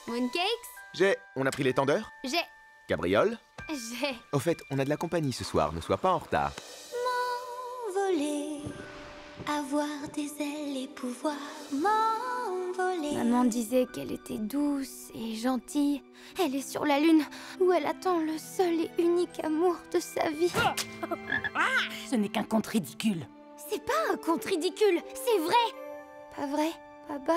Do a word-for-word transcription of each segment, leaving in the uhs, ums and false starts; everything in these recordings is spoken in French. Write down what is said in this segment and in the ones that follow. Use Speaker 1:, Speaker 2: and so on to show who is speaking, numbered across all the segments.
Speaker 1: Mooncakes?
Speaker 2: J'ai... On a pris les tendeurs?
Speaker 1: J'ai...
Speaker 2: Cabriole?
Speaker 1: J'ai...
Speaker 2: Au fait, on a de la compagnie ce soir, ne sois pas en retard.
Speaker 3: M'envoler, avoir des ailes et pouvoir m'envoler.
Speaker 1: Maman disait qu'elle était douce et gentille. Elle est sur la lune, où elle attend le seul et unique amour de sa vie.
Speaker 4: Ce n'est qu'un conte ridicule.
Speaker 1: C'est pas un conte ridicule, c'est vrai. Pas vrai, Papa?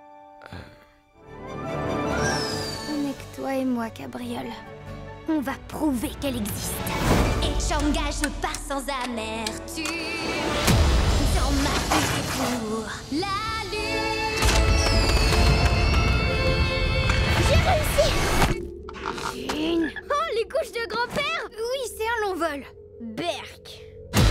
Speaker 1: On n'est que toi et moi, Cabriole. On va prouver qu'elle existe.
Speaker 3: Et j'engage, je pars sans amertume sur ma bouche pour la lune.
Speaker 1: J'ai réussi! Une... Oh, les couches de grand-père! Oui, c'est un long vol. Berk.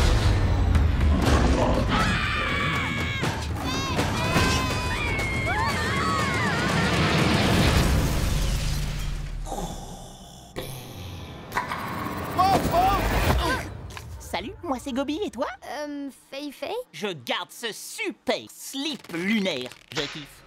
Speaker 4: Salut, moi c'est Gobi et toi?
Speaker 1: Euh, Fei Fei?
Speaker 4: Je garde ce super slip lunaire. Je kiffe.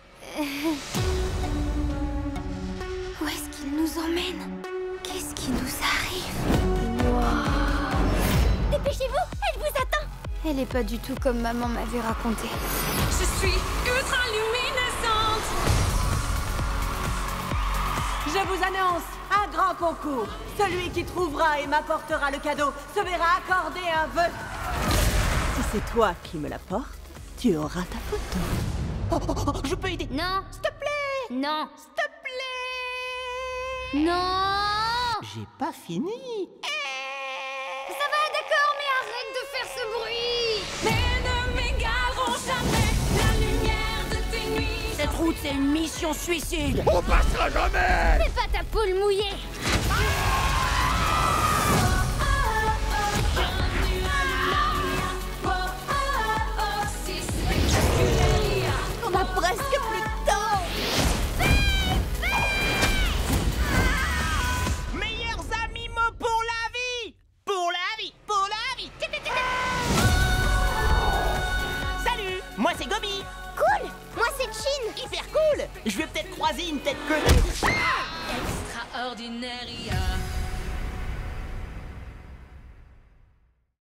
Speaker 1: Où est-ce qu'il nous emmène? Qu'est-ce qui nous arrive? Wow. Dépêchez-vous, elle vous attend! Elle est pas du tout comme maman m'avait raconté.
Speaker 5: Je suis ultra luminescente.
Speaker 6: Je vous annonce un grand concours. Celui qui trouvera et m'apportera le cadeau se verra accorder un vœu. Si c'est toi qui me l'apportes, tu auras ta photo.
Speaker 4: Oh, oh, oh, je peux aider?
Speaker 1: Non!
Speaker 4: S'il te plaît!
Speaker 1: Non!
Speaker 4: S'il te plaît!
Speaker 1: Non!
Speaker 4: J'ai pas fini.
Speaker 1: Ça va, d'accord, mais arrête de faire ce bruit!
Speaker 5: Mais ne m'égarons jamais la lumière de tes nuits.
Speaker 4: Cette route, c'est une mission suicide.
Speaker 2: On passera jamais!
Speaker 1: Fais pas ta poule mouillée!
Speaker 4: On a presque plus de temps. Meilleurs amis mots pour la vie. Pour la vie, pour la vie. Salut, moi c'est Gobi.
Speaker 1: Cool! Moi, c'est Chin!
Speaker 4: Hyper cool. Je vais peut-être croiser une tête connue.
Speaker 5: Extraordinaire.